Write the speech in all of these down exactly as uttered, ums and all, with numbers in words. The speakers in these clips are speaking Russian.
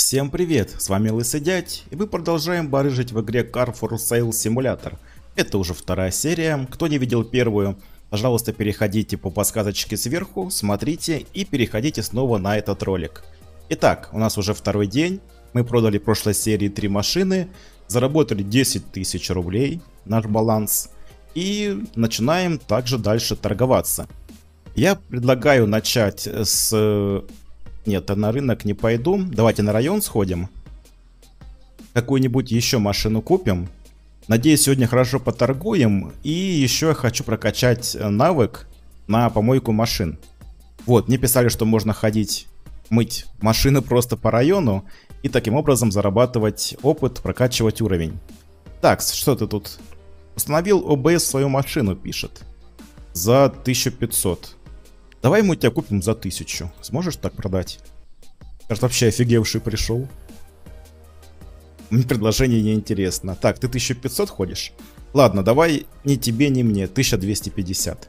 Всем привет, с вами Лысый Дядь, и мы продолжаем барыжить в игре Car for Sale Simulator. Это уже вторая серия, кто не видел первую, пожалуйста, переходите по подсказочке сверху, смотрите и переходите снова на этот ролик. Итак, у нас уже второй день, мы продали в прошлой серии три машины, заработали десять тысяч рублей, наш баланс, и начинаем также дальше торговаться. Я предлагаю начать с... Нет, я на рынок не пойду. Давайте на район сходим. Какую-нибудь еще машину купим. Надеюсь, сегодня хорошо поторгуем. И еще я хочу прокачать навык на помойку машин. Вот, мне писали, что можно ходить мыть машины просто по району. И таким образом зарабатывать опыт, прокачивать уровень. Так, что ты тут? Установил о бэ эс в свою машину, пишет. За тысячу пятьсот. Давай мы тебя купим за тысячу. Сможешь так продать? Кажется, вообще офигевший пришел. Мне предложение не интересно. Так, ты тысячу пятьсот ходишь? Ладно, давай ни тебе, ни мне. тысяча двести пятьдесят.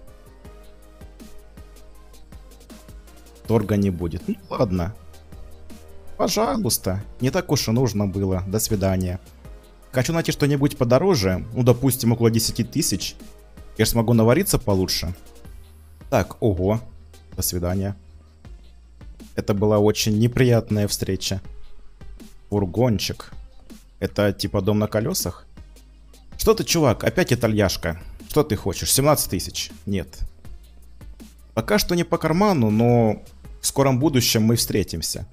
Торга не будет. Ну ладно. Пожалуйста. Не так уж и нужно было. До свидания. Хочу найти что-нибудь подороже. Ну, допустим, около десяти тысяч. Я же смогу навариться получше. Так, ого. До свидания. Это была очень неприятная встреча. Фургончик. Это типа дом на колесах? Что ты, чувак? Опять итальяшка. Что ты хочешь? семнадцать тысяч? Нет. Пока что не по карману, но в скором будущем мы встретимся.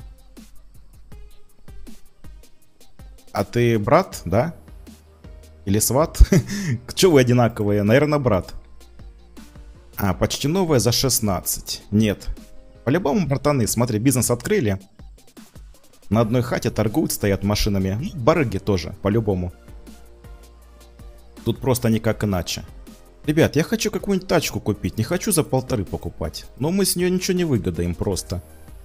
А ты брат, да? Или сват? Че вы одинаковые? Наверное, брат. А, почти новая за шестнадцать. Нет. По-любому, братаны, смотри, бизнес открыли. На одной хате торгуют, стоят машинами. Ну, барыги тоже, по-любому. Тут просто никак иначе. Ребят, я хочу какую-нибудь тачку купить. Не хочу за полторы покупать. Но мы с нее ничего не выгодаем просто.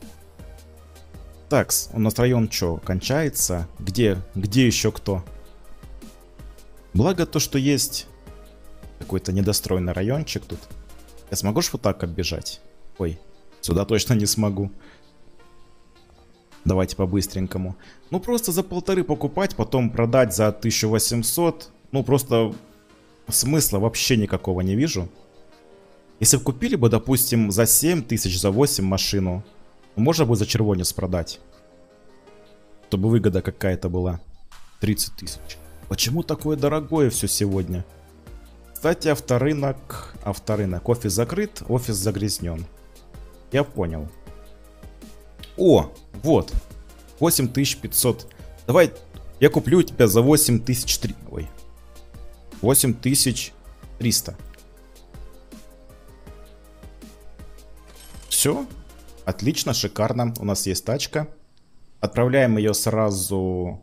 Такс, у нас район что, кончается? Где? Где еще кто? Благо то, что есть какой-то недостроенный райончик тут. Я смогу ж вот так оббежать? Ой, сюда точно не смогу. Давайте по-быстренькому. Ну просто за полторы покупать, потом продать за тысячу восемьсот. Ну просто смысла вообще никакого не вижу. Если бы купили бы, допустим, за семь тысяч, за восемь машину, можно бы за червонец продать. Чтобы выгода какая-то была. тридцать тысяч. Почему такое дорогое все сегодня? Кстати, авторынок, авторынок, офис закрыт, офис загрязнен. Я понял. О, вот, восемь тысяч пятьсот. Давай, я куплю тебя за восемь тысяч триста. Ой, восемь тысяч триста. Все, отлично, шикарно. У нас есть тачка. Отправляем ее сразу.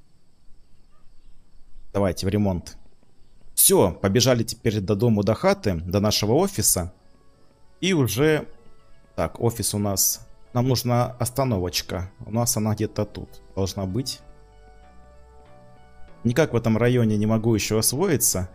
Давайте в ремонт. Все, побежали теперь до дому, до хаты, до нашего офиса. И уже... Так, офис у нас... Нам нужна остановочка. У нас она где-то тут должна быть. Никак в этом районе не могу еще освоиться.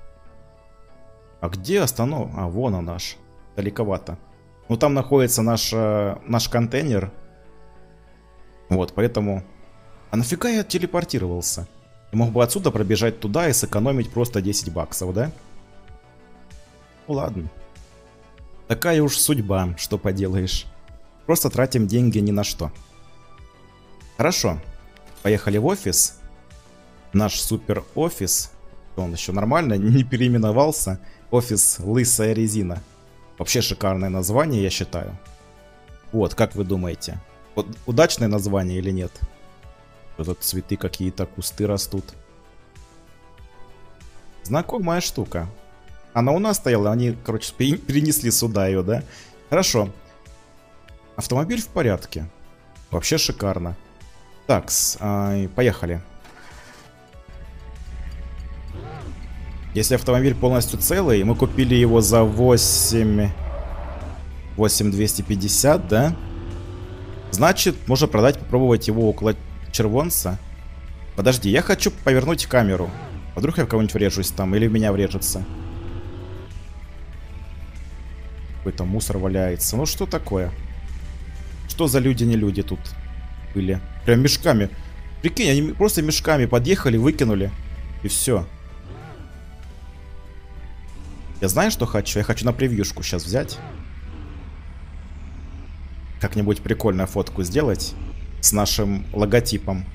А где останов... А, вон он наш. Далековато. Ну, там находится наш, наш контейнер. Вот, поэтому... А нафига я телепортировался? Я мог бы отсюда пробежать туда и сэкономить просто десять баксов, да? Ну ладно. Такая уж судьба, что поделаешь. Просто тратим деньги ни на что. Хорошо. Поехали в офис. Наш супер офис. Он еще нормально не переименовался. Офис Лысая Резина. Вообще шикарное название, я считаю. Вот, как вы думаете? Вот, удачное название или нет? Тут цветы какие-то, кусты растут. Знакомая штука. Она у нас стояла, они, короче, перенесли сюда ее, да? Хорошо. Автомобиль в порядке. Вообще шикарно. Так, а, поехали. Если автомобиль полностью целый, мы купили его за восемь... восемь тысяч двести пятьдесят, да? Значит, можно продать, попробовать его около... червонца. Подожди, я хочу повернуть камеру. Вдруг я в кого-нибудь врежусь там, или в меня врежется. Какой-то мусор валяется. Ну что такое? Что за люди не люди тут? были. Прям мешками. Прикинь, они просто мешками подъехали, выкинули. И все. Я знаю, что хочу? Я хочу на превьюшку сейчас взять. Как-нибудь прикольную фотку сделать с нашим логотипом.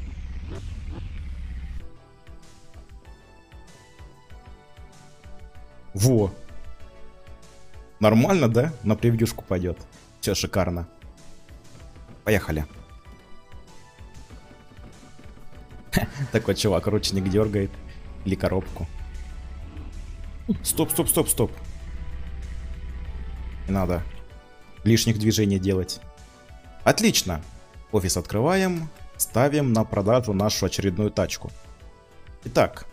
Во. Нормально, да? На превьюшку пойдет. Все шикарно. Поехали. Такой чувак ручник дергает. Или коробку. Стоп, стоп, стоп, стоп. Не надо лишних движений делать. Отлично. Офис открываем. Ставим на продажу нашу очередную тачку. Итак.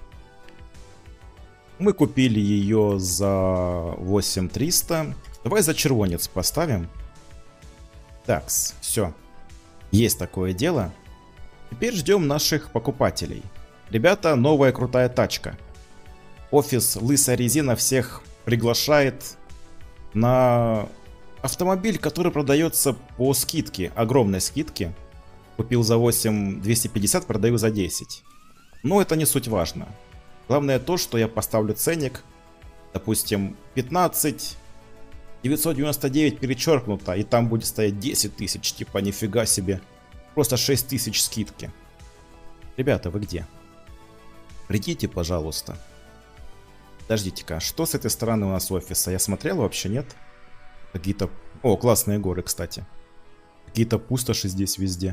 Мы купили ее за восемь триста. Давай за червонец поставим. Такс, все. Есть такое дело. Теперь ждем наших покупателей. Ребята, новая крутая тачка. Офис Лысая Резина всех приглашает на автомобиль, который продается по скидке. Огромной скидке. Купил за восемь двести пятьдесят, продаю за десять. Но это не суть важно. Главное то, что я поставлю ценник. Допустим, пятнадцать девятьсот девяносто девять перечеркнуто. И там будет стоять десять тысяч. Типа нифига себе. Просто шесть тысяч скидки. Ребята, вы где? Придите, пожалуйста. Подождите-ка, что с этой стороны у нас офиса? Я смотрел, вообще нет? Какие-то... О, классные горы, кстати. Какие-то пустоши здесь везде.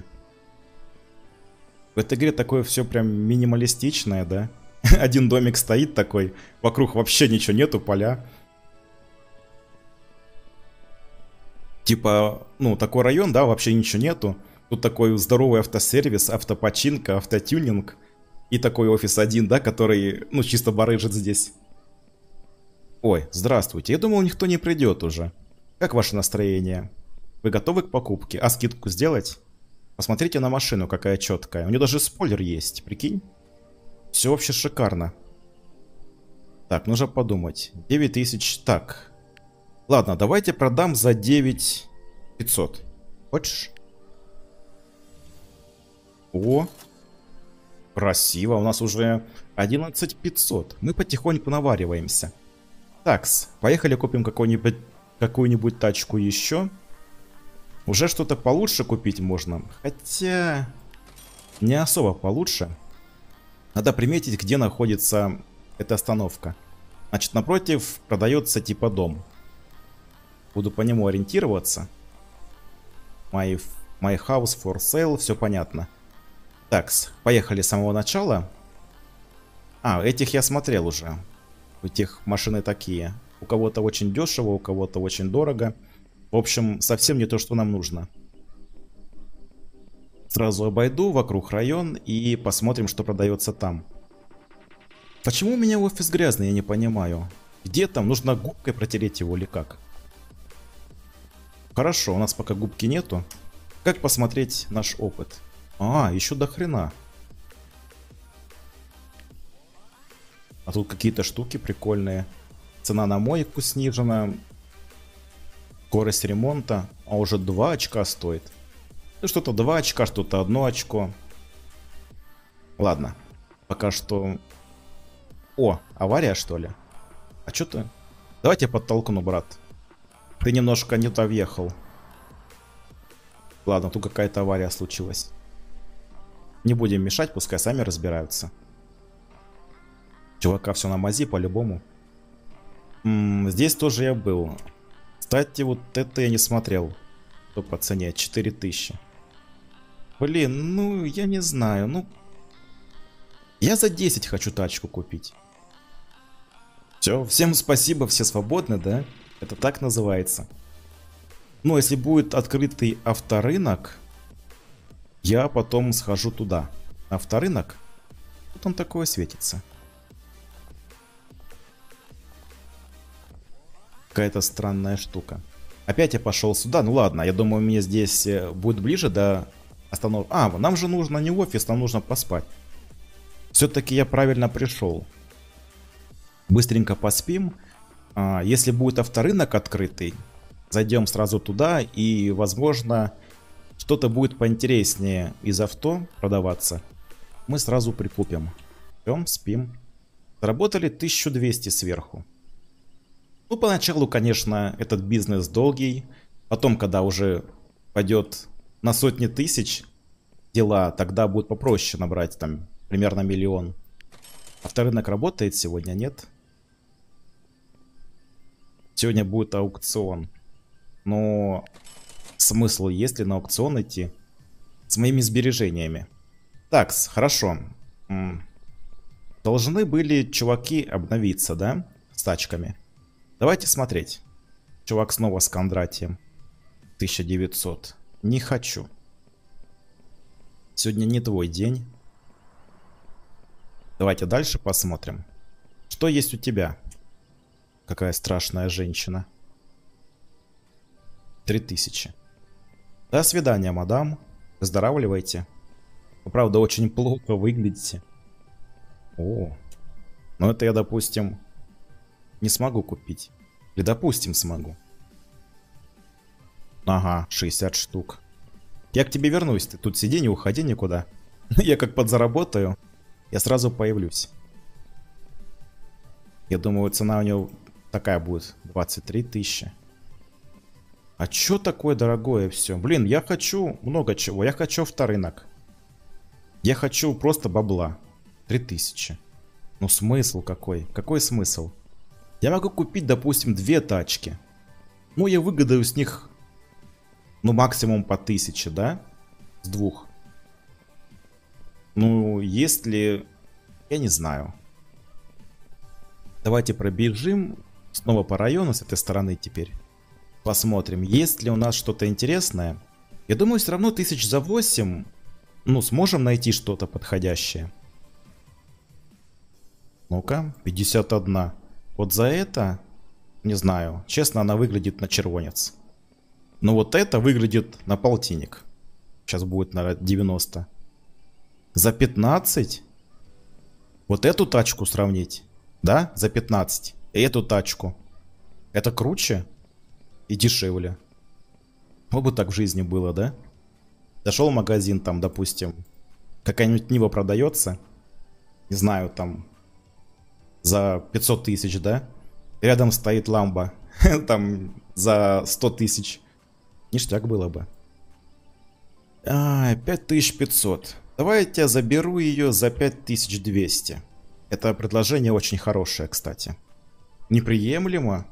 В этой игре такое все прям минималистичное, да? Один домик стоит такой, вокруг вообще ничего нету, поля. Типа, ну, такой район, да, вообще ничего нету. Тут такой здоровый автосервис, автопочинка, автотюнинг. И такой офис один, да, который, ну, чисто барыжит здесь. Ой, здравствуйте. Я думал, никто не придет уже. Как ваше настроение? Вы готовы к покупке? А скидку сделать? Посмотрите на машину, какая четкая. У нее даже спойлер есть, прикинь? Все вообще шикарно. Так, нужно подумать. девять тысяч. Так. Ладно, давайте продам за девять пятьсот. Хочешь? О. Красиво. У нас уже одиннадцать пятьсот. Мы потихоньку навариваемся. Такс. Поехали купим какую-нибудь какую-нибудь тачку еще. Уже что-то получше купить можно. Хотя... Не особо получше. Надо приметить, где находится эта остановка. Значит, напротив продается типа дом. Буду по нему ориентироваться. My, my house for sale, все понятно. Так, поехали с самого начала. А, этих я смотрел уже. У тех машины такие. У кого-то очень дешево, у кого-то очень дорого. В общем, совсем не то, что нам нужно. Сразу обойду вокруг район и посмотрим, что продается там. Почему у меня офис грязный, я не понимаю. Где там? Нужно губкой протереть его или как? Хорошо, у нас пока губки нету. Как посмотреть наш опыт? А, еще до хрена. А тут какие-то штуки прикольные. Цена на мойку снижена. Скорость ремонта. А уже два очка стоит. Ну, что-то два очка, что-то одно очко. Ладно. Пока что... О, авария, что ли? А что ты? Давайте подтолкну, брат. Ты немножко не то въехал. Ладно, тут какая-то авария случилась. Не будем мешать, пускай сами разбираются. Чувака все на мази по-любому. Здесь тоже я был. Кстати, вот это я не смотрел. Что по цене? четыре тысячи. Блин, ну я не знаю. Ну, я за десять хочу тачку купить. Все, всем спасибо, все свободны, да? Это так называется. Но если будет открытый авторынок, я потом схожу туда. Авторынок? Тут он такое светится. Какая-то странная штука. Опять я пошел сюда. Ну ладно, я думаю, мне здесь будет ближе до остановки. А, нам же нужно не офис, нам нужно поспать. Все-таки я правильно пришел. Быстренько поспим. А, если будет авторынок открытый, зайдем сразу туда и, возможно, что-то будет поинтереснее из авто продаваться, мы сразу прикупим. Идем, спим. Заработали тысячу двести сверху. Ну, поначалу, конечно, этот бизнес долгий. Потом, когда уже пойдет на сотни тысяч дела, тогда будет попроще набрать там примерно миллион. Авторынок работает сегодня, нет? Сегодня будет аукцион. Но смысл есть ли на аукцион идти с моими сбережениями? Так, хорошо. Должны были чуваки обновиться, да? С тачками. Давайте смотреть. Чувак снова с Кондратием. тысяча девятьсот. Не хочу. Сегодня не твой день. Давайте дальше посмотрим. Что есть у тебя? Какая страшная женщина. три тысячи. До свидания, мадам. Выздоравливайте. Вы, правда, очень плохо выглядите. О, ну это я, допустим, не смогу купить. Или, допустим, смогу. Ага, шестьдесят штук. Я к тебе вернусь. Ты тут сиди, не уходи никуда. Я как подзаработаю, я сразу появлюсь. Я думаю, цена у него такая будет. двадцать три тысячи. А чё такое дорогое все? Блин, я хочу много чего. Я хочу авторынок. Я хочу просто бабла. три тысячи. Ну смысл какой? Какой смысл? Я могу купить, допустим, две тачки. Ну я выгадаю с них, ну максимум по тысяче, да? С двух. Ну если... Я не знаю. Давайте пробежим снова по району с этой стороны теперь. Посмотрим, есть ли у нас что-то интересное. Я думаю, все равно тысяч за восемь, ну, сможем найти что-то подходящее. Ну-ка, пятьдесят один. Вот за это, не знаю, честно, она выглядит на червонец. Но вот это выглядит на полтинник. Сейчас будет на девяносто. За пятнадцать? Вот эту тачку сравнить, да, за пятнадцать. И эту тачку. Это круче и дешевле. Вот бы так в жизни было, да? Зашел в магазин, там, допустим, какая-нибудь Нива продается. Не знаю, там, за пятьсот тысяч, да? Рядом стоит Ламбо, там, за сто тысяч. Ништяк было бы. А, пять тысяч пятьсот. Давайте я заберу ее за пять тысяч двести. Это предложение очень хорошее, кстати. Неприемлемо.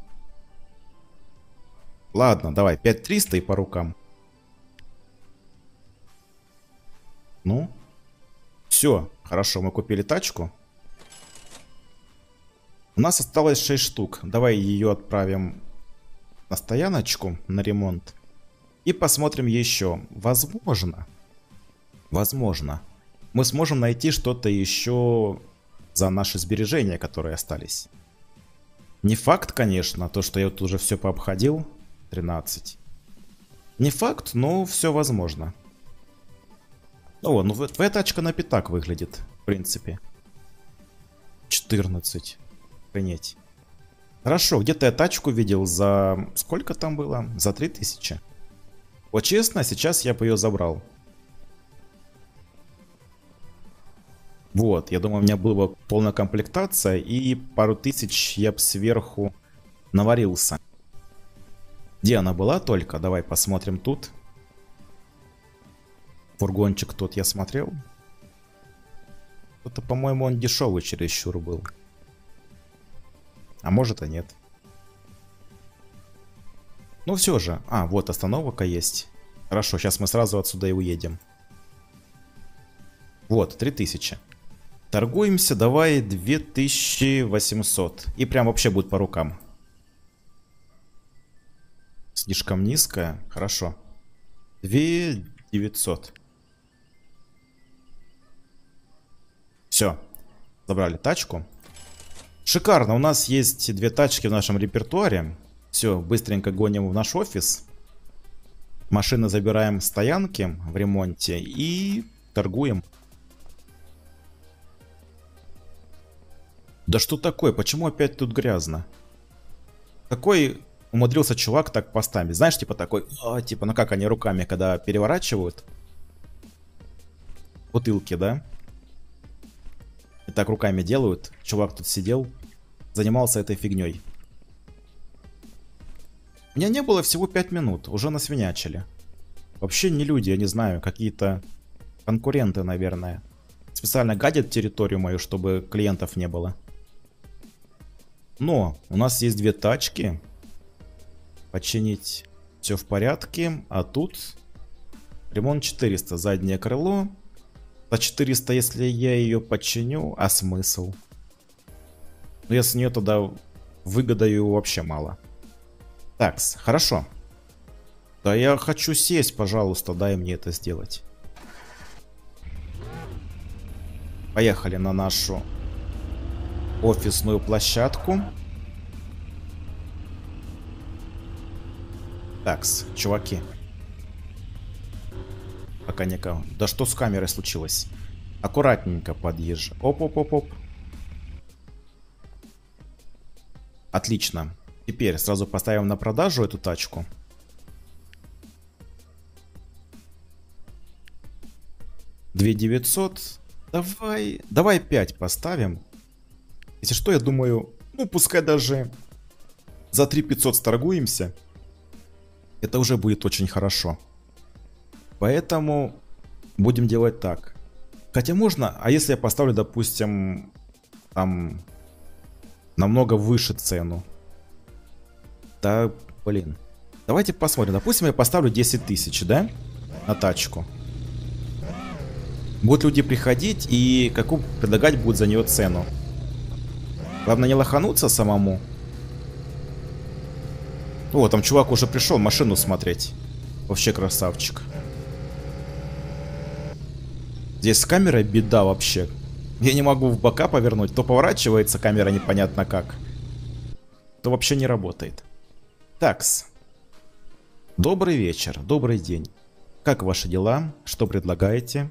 Ладно, давай, пять тысяч триста и по рукам. Ну, все, хорошо, мы купили тачку. У нас осталось шесть штук. Давай ее отправим на стояночку, на ремонт. И посмотрим еще. Возможно, возможно, мы сможем найти что-то еще за наши сбережения, которые остались. Не факт, конечно, то, что я тут уже все пообходил. тринадцать. Не факт, но все возможно. О, ну твоя тачка на пятак выглядит, в принципе. четырнадцать. Охренеть. Хорошо, где-то я тачку видел за... Сколько там было? За три тысячи. Вот честно, сейчас я бы ее забрал. Вот, я думаю, у меня была бы полная комплектация, и пару тысяч я бы сверху наварился. Где она была только? Давай посмотрим тут. Фургончик тот я смотрел. Это, по-моему, он дешевый чересчур был. А может и нет. Ну все же. А, вот остановка есть. Хорошо, сейчас мы сразу отсюда и уедем. Вот, три тысячи. Торгуемся, давай две тысячи восемьсот. И прям вообще будет по рукам. Слишком низкая. Хорошо. две тысячи девятьсот. Все. Забрали тачку. Шикарно. У нас есть две тачки в нашем репертуаре. Все, быстренько гоним в наш офис. Машины забираем с стоянки в ремонте и торгуем. Да что такое? Почему опять тут грязно? Какой умудрился чувак так поставить. Знаешь, типа такой, а, типа, ну как они руками, когда переворачивают бутылки, да? И так руками делают. Чувак тут сидел, занимался этой фигней. У меня не было всего пять минут, уже насвинячили. Вообще не люди, я не знаю, какие-то конкуренты, наверное. Специально гадят территорию мою, чтобы клиентов не было. Но у нас есть две тачки. Починить все в порядке. А тут ремонт четыреста. Заднее крыло. За четыреста, если я ее починю, а смысл? Ну, я с нее тогда выгодаю вообще мало. Такс, хорошо. Да я хочу сесть, пожалуйста, дай мне это сделать. Поехали на нашу офисную площадку. Такс, чуваки. Пока никого. Да что с камерой случилось? Аккуратненько подъезжай. Оп-оп-оп-оп. Отлично. Теперь сразу поставим на продажу эту тачку. две тысячи девятьсот. Давай, давай пять поставим. Если что, я думаю, ну пускай даже за три тысячи пятьсот сторгуемся. Это уже будет очень хорошо. Поэтому будем делать так. Хотя можно, а если я поставлю, допустим, там намного выше цену? Да, блин. Давайте посмотрим. Допустим, я поставлю десять тысяч, да? На тачку. Будут люди приходить и какую предлагать будут за нее цену. Главное не лохануться самому. О, там чувак уже пришел машину смотреть. Вообще красавчик. Здесь с камерой беда вообще. Я не могу в бока повернуть. То поворачивается камера непонятно как, то вообще не работает. Такс. Добрый вечер, добрый день. Как ваши дела? Что предлагаете?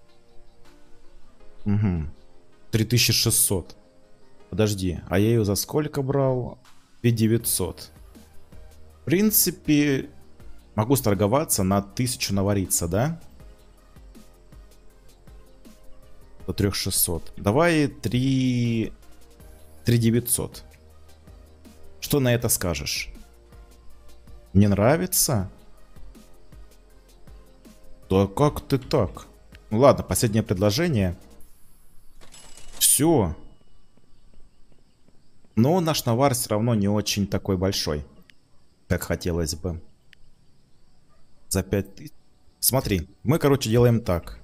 Угу. три тысячи шестьсот. Подожди, а я ее за сколько брал? две тысячи девятьсот. В принципе, могу сторговаться на тысячу навариться, да? До три тысячи шестисот. Давай три тысячи девятьсот. Что на это скажешь? Не нравится? Да как ты так? Ну ладно, последнее предложение. Все. Но наш навар все равно не очень такой большой, как хотелось бы. За пять тысяч. Смотри, мы, короче, делаем так.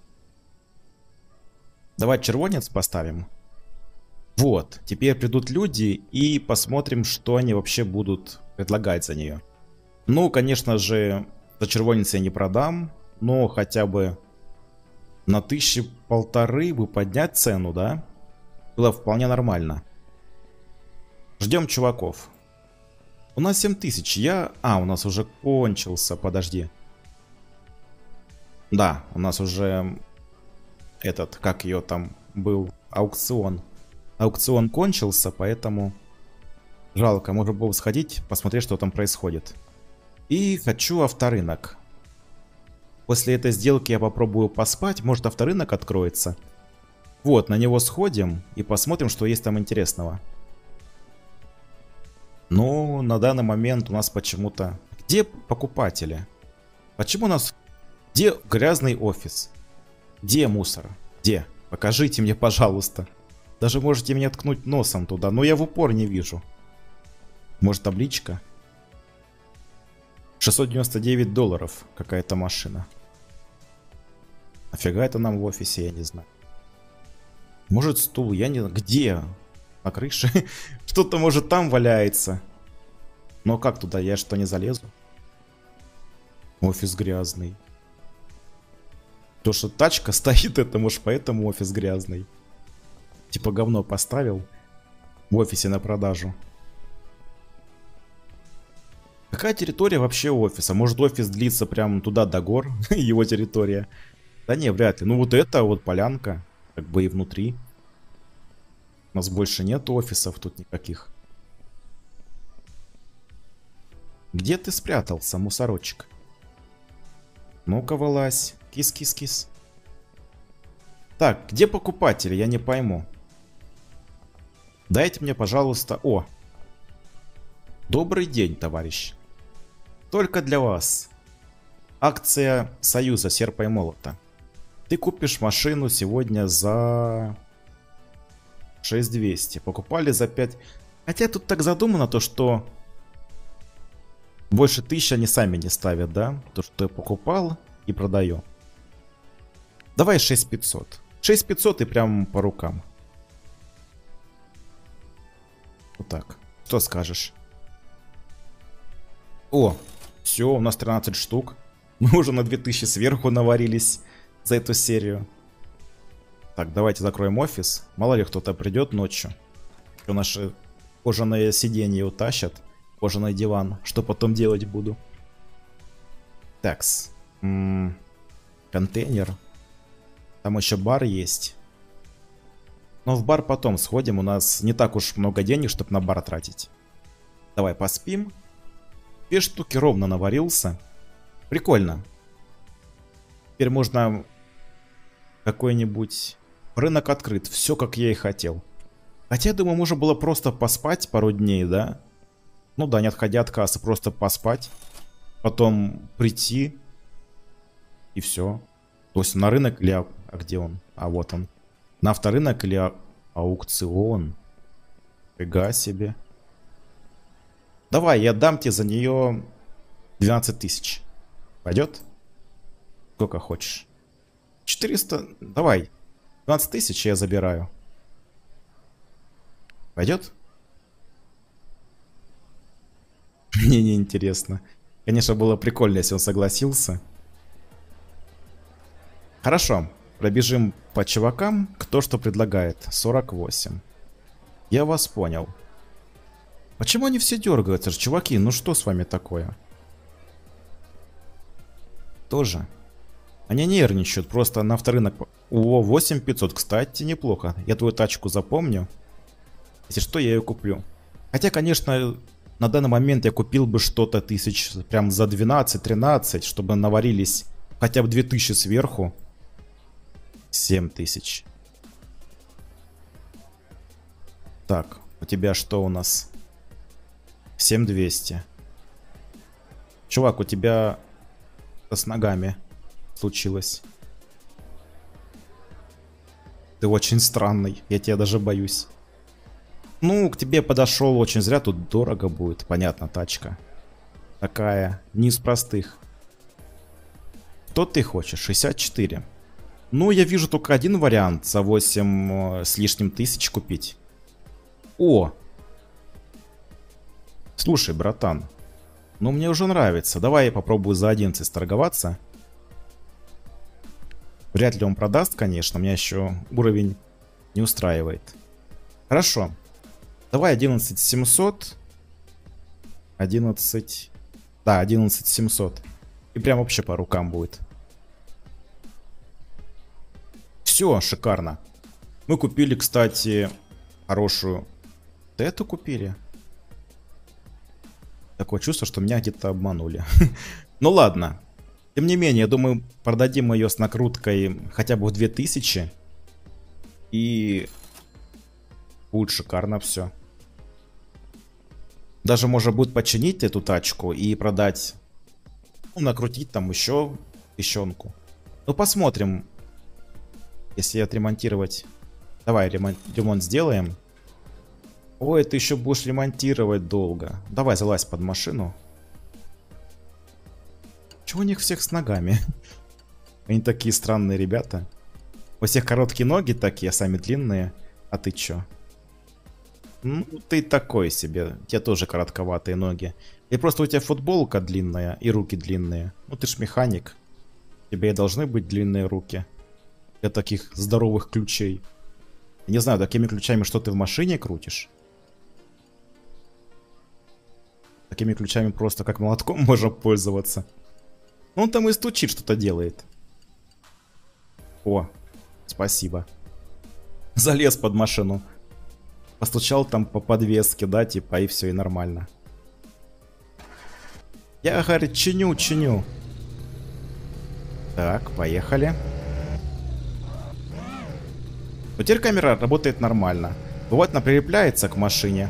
Давай червонец поставим. Вот, теперь придут люди и посмотрим, что они вообще будут предлагать за нее. Ну, конечно же, за червонец я не продам, но хотя бы на тысячи полторы бы поднять цену, да? Было вполне нормально. Ждем чуваков. У нас семь тысяч. Я... А, у нас уже кончился. Подожди. Да, у нас уже этот, как ее там был, аукцион. Аукцион кончился, поэтому жалко. Можно было сходить, посмотреть, что там происходит. И хочу авторынок. После этой сделки я попробую поспать. Может, авторынок откроется. Вот, на него сходим и посмотрим, что есть там интересного. Но на данный момент у нас почему-то... Где покупатели? Почему у нас... Где грязный офис? Где мусор? Где? Покажите мне, пожалуйста. Даже можете меня ткнуть носом туда, но я в упор не вижу. Может, табличка? шестьсот девяносто девять долларов какая-то машина. Нафига это нам в офисе, я не знаю. Может, стул, я не знаю. Где? На крыше? Что-то, может, там валяется. Но как туда? Я что, не залезу? Офис грязный. То, что тачка стоит, это может поэтому офис грязный. Типа говно поставил в офисе на продажу. Какая территория вообще офиса? Может, офис длится прям туда до гор? Его территория. Да не, вряд ли. Ну вот это вот полянка. Как бы и внутри. У нас больше нет офисов тут никаких. Где ты спрятался, мусорочек? Ну-ка, вылазь. Кис-кис-кис. Так, где покупатели? Я не пойму. Дайте мне, пожалуйста... О! Добрый день, товарищ. Только для вас. Акция Союза Серпа и Молота. Ты купишь машину сегодня за... шесть тысяч двести. Покупали за пять... Хотя тут так задумано то, что... Больше тысячи они сами не ставят, да? То, что я покупал и продаю. Давай шесть тысяч пятьсот. шесть тысяч пятьсот и прям по рукам. Вот так. Что скажешь? О, все, у нас тринадцать штук. Мы уже на две тысячи сверху наварились за эту серию. Так, давайте закроем офис. Мало ли кто-то придет ночью. Что наши кожаные сиденья утащат. Кожаный диван. Что потом делать буду? Такс. М-м, контейнер. Там еще бар есть. Но в бар потом сходим. У нас не так уж много денег, чтобы на бар тратить. Давай поспим. Две штуки ровно наварился. Прикольно. Теперь можно какой-нибудь... Рынок открыт. Все, как я и хотел. Хотя, я думаю, можно было просто поспать пару дней, да? Ну да, не отходя от кассы, просто поспать. Потом прийти. И все. То есть на рынок или... А где он? А вот он. На авторынок или а... аукцион? Фига себе. Давай, я дам тебе за нее двенадцать тысяч. Пойдет? Сколько хочешь. четыреста... Давай. двенадцать тысяч я забираю. Пойдет? Мне не интересно. Конечно, было прикольно, если он согласился. Хорошо. Пробежим по чувакам. Кто что предлагает? сорок восемь. Я вас понял. Почему они все дергаются? Чуваки, ну что с вами такое? Тоже. Они нервничают. Просто на авторынок... О, восемь тысяч пятьсот. Кстати, неплохо. Я твою тачку запомню. Если что, я ее куплю. Хотя, конечно... На данный момент я купил бы что-то тысяч прям за двенадцать-тринадцать, чтобы наварились хотя бы две тысячи сверху. семь тысяч. Так, у тебя что у нас? семь тысяч двести. Чувак, у тебя с ногами случилось. Ты очень странный, я тебя даже боюсь. Ну, к тебе подошел очень зря, тут дорого будет, понятно, тачка. Такая, не из простых. Что ты хочешь? шестьдесят четыре. Ну, я вижу только один вариант за восемь с лишним тысяч купить. О! Слушай, братан, ну мне уже нравится. Давай я попробую за одиннадцать торговаться. Вряд ли он продаст, конечно, меня еще уровень не устраивает. Хорошо. Давай одиннадцать семьсот. одиннадцать... Да, одиннадцать семьсот. И прям вообще по рукам будет. Все, шикарно. Мы купили, кстати, хорошую... Да эту купили. Такое чувство, что меня где-то обманули. Ну ладно. Тем не менее, я думаю, продадим ее с накруткой хотя бы в две тысячи. И... будет шикарно все. Даже можно будет починить эту тачку и продать. Ну, накрутить там еще тыщенку. Ну, посмотрим. Если отремонтировать. Давай ремонт, ремонт сделаем. Ой, ты еще будешь ремонтировать долго. Давай, залазь под машину. Чего у них всех с ногами? Они такие странные ребята. У всех короткие ноги такие, а сами длинные. А ты чё? Ну, ты такой себе. У тебя тоже коротковатые ноги. И просто у тебя футболка длинная и руки длинные. Ну, ты ж механик. У тебя и должны быть длинные руки. Для таких здоровых ключей. Я не знаю, такими ключами что ты в машине крутишь? Такими ключами просто как молотком можно пользоваться. Ну, он там и стучит, что-то делает. О, спасибо. Залез под машину. Постучал там по подвеске, да, типа, и все, и нормально. Я, говорит, чиню, чиню. Так, поехали. Но теперь камера работает нормально. Бывает, она прилепляется к машине.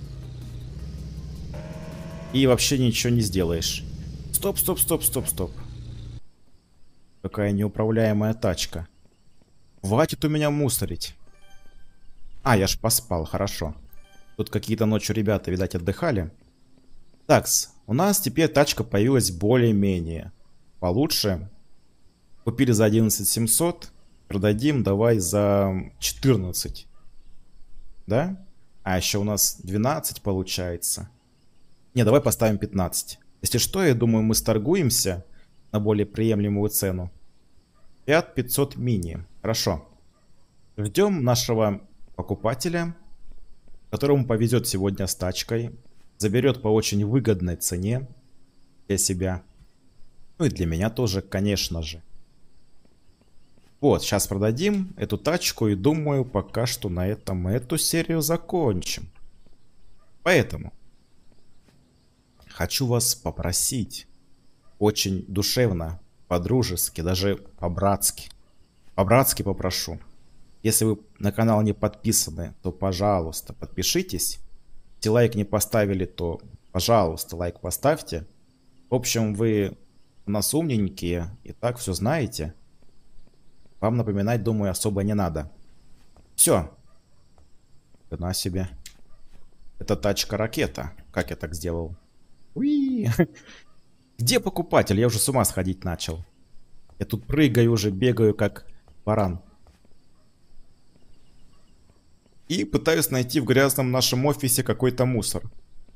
И вообще ничего не сделаешь. Стоп, стоп, стоп, стоп, стоп. Какая неуправляемая тачка. Хватит у меня мусорить. А, я ж поспал, хорошо. Тут какие-то ночью ребята, видать, отдыхали. Такс, у нас теперь тачка появилась более-менее получше. Купили за одиннадцать семьсот. Продадим давай за четырнадцать. Да? А еще у нас двенадцать получается. Не, давай поставим пятнадцать. Если что, я думаю, мы сторгуемся на более приемлемую цену. пять пятьсот мини. Хорошо. Ждем нашего покупателя, которому повезет сегодня с тачкой. Заберет по очень выгодной цене для себя. Ну и для меня тоже, конечно же. Вот, сейчас продадим эту тачку и думаю, пока что на этом мы эту серию закончим. Поэтому хочу вас попросить очень душевно, по-дружески, даже по-братски. По-братски попрошу. Если вы на канал не подписаны, то, пожалуйста, подпишитесь. Если лайк не поставили, то, пожалуйста, лайк поставьте. В общем, вы у нас умненькие и так все знаете. Вам напоминать, думаю, особо не надо. Все. На себе. Это тачка-ракета. Как я так сделал? Уи! Где покупатель? Я уже с ума сходить начал. Я тут прыгаю уже, бегаю как баран. И пытаюсь найти в грязном нашем офисе какой-то мусор.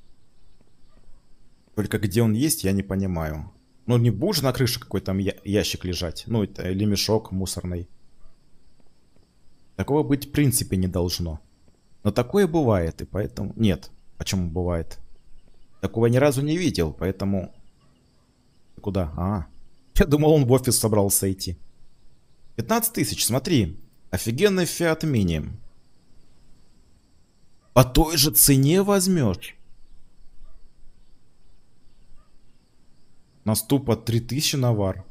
Только где он есть, я не понимаю. Ну не будешь на крыше какой-то там я ящик лежать. Ну это или мешок мусорный. Такого быть в принципе не должно. Но такое бывает, и поэтому... Нет, почему бывает? Такого ни разу не видел, поэтому... Куда? А, я думал, он в офис собрался идти. пятнадцать тысяч, смотри. Офигенный Fiat Mini. По той же цене возьмешь. Нас тупо три тысячи навар.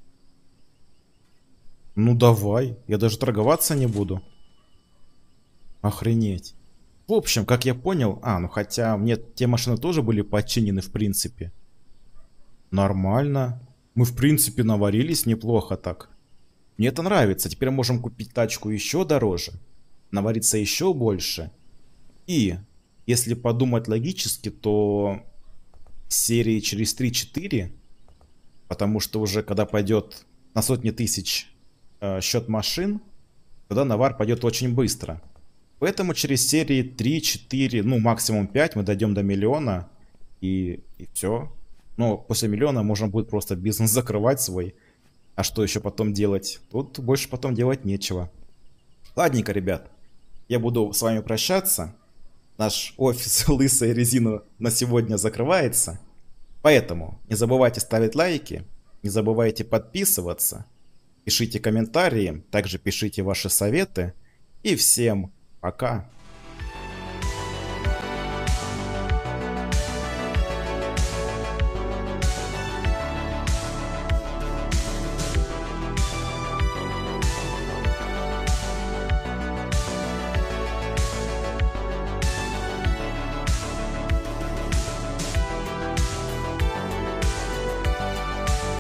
Ну давай, я даже торговаться не буду. Охренеть. В общем, как я понял... А, ну хотя мне те машины тоже были подчинены в принципе. Нормально. Мы в принципе наварились неплохо так. Мне это нравится. Теперь можем купить тачку еще дороже. Навариться еще больше. И если подумать логически, то серии через три-четыре, потому что уже когда пойдет на сотни тысяч э, счет машин, тогда навар пойдет очень быстро. Поэтому через серии три-четыре, ну максимум пять мы дойдем до миллиона и, и все. Но после миллиона можно будет просто бизнес закрывать свой. А что еще потом делать? Тут больше потом делать нечего. Ладненько, ребят. Я буду с вами прощаться. Наш офис Лысая Резина на сегодня закрывается. Поэтому не забывайте ставить лайки. Не забывайте подписываться. Пишите комментарии. Также пишите ваши советы. И всем пока.